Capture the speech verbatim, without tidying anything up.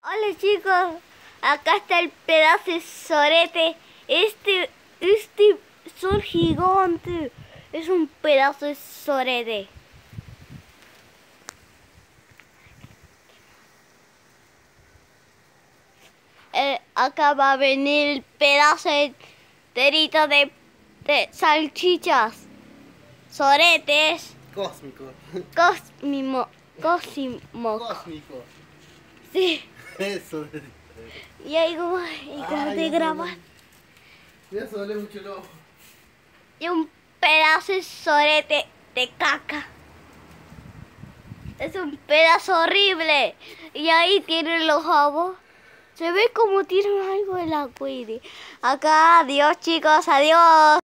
Hola chicos, acá está el pedazo de sorete. Este, este sol gigante es un pedazo de sorete. Eh, acá va a venir el pedazo de terito de, de salchichas, soretes. Cósmico. Cósmimo, cósimo. Cósmico. Sí. Eso. Y ahí como, y como Ay, te ya grabas. se Ya se duele mucho el ojo. Y un pedazo de sorete de caca. Es un pedazo horrible. Y ahí tienen los ojos. Se ve como tienen algo en la cuide. Acá, adiós chicos, adiós.